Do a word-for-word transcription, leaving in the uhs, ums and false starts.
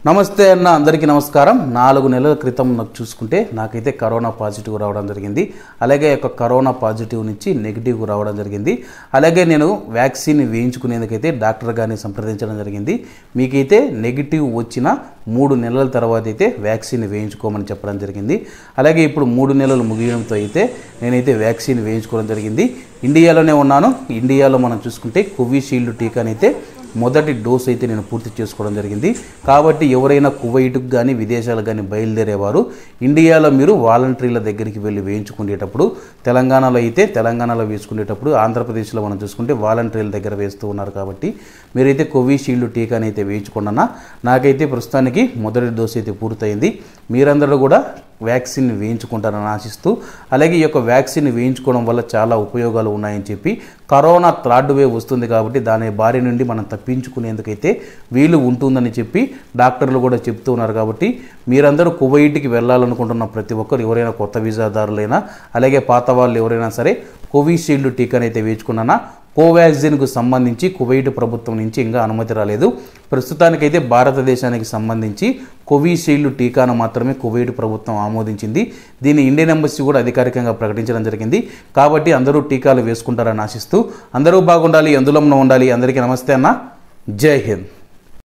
నమస్తే అన్న అందరికీ నమస్కారం. నాలుగు నెలల క్రితం నాకు చూసుకుంటే నాకైతే కరోనా పాజిటివ్ రావడం జరిగింది. అలాగే ఒక కరోనా పాజిటివ్ నుంచి నెగిటివ్ రావడం జరిగింది. అలాగే నేను వ్యాక్సిన్ వేయించుకునేందుకైతే డాక్టర్ గారిని సంప్రదించడం జరిగింది. మీకైతే నెగిటివ్ వచ్చిన మూడు నెలల తర్వాత అయితే వ్యాక్సిన్ వేయించుకోమని చెప్పడం జరిగింది. అలాగే ఇప్పుడు మూడు నెలలు ముగియడంతో అయితే నేనైతే వ్యాక్సిన్ వేయించుకోవడం జరిగింది. ఇండియాలోనే ఉన్నాను. ఇండియాలో మనం చూసుకుంటే కోవిషీల్డ్ టీకానైతే మొదటి డోస్ అయితే నేను పూర్తి చేసుకోవడం జరిగింది. కాబట్టి ఎవరైనా కువైట్కి కానీ విదేశాలకు కానీ బయలుదేరేవారు ఇండియాలో మీరు వాలంటీర్ల దగ్గరికి వెళ్ళి వేయించుకునేటప్పుడు, తెలంగాణలో అయితే తెలంగాణలో వేసుకునేటప్పుడు, ఆంధ్రప్రదేశ్లో మనం చూసుకుంటే వాలంటీర్ల దగ్గర వేస్తూ ఉన్నారు. కాబట్టి మీరైతే కోవిషీల్డ్ టీకాని అయితే వేయించుకున్నా. నాకైతే ప్రస్తుతానికి మొదటి డోస్ అయితే పూర్తయింది. మీరందరూ కూడా వ్యాక్సిన్ వేయించుకుంటారని ఆశిస్తూ, అలాగే ఈ యొక్క వ్యాక్సిన్ వేయించుకోవడం వల్ల చాలా ఉపయోగాలు ఉన్నాయని చెప్పి, కరోనా థర్డ్ వేవ్ వస్తుంది కాబట్టి దాని బారి నుండి మనం తప్పించుకునేందుకైతే వీలు ఉంటుందని చెప్పి డాక్టర్లు కూడా చెప్తూ ఉన్నారు. కాబట్టి మీరందరూ కువైట్కి వెళ్ళాలనుకుంటున్న ప్రతి ఒక్కరు, ఎవరైనా కొత్త వీసాదారులైనా అలాగే పాత వాళ్ళు ఎవరైనా సరే కోవిషీల్డ్ టీకాని అయితే వేయించుకున్నా. కోవాక్సిన్కు సంబంధించి కువైట్ ప్రభుత్వం నుంచి ఇంకా అనుమతి రాలేదు. ప్రస్తుతానికైతే భారతదేశానికి సంబంధించి కోవిషీల్డ్ టీకాను మాత్రమే కువైట్ ప్రభుత్వం ఆమోదించింది. దీన్ని ఇండియన్ ఎంబసీ కూడా అధికారికంగా ప్రకటించడం జరిగింది. కాబట్టి అందరూ టీకాలు వేసుకుంటారని ఆశిస్తూ అందరూ బాగుండాలి, అందులో ఉండాలి. అందరికీ నమస్తే అన్న. జై హింద్.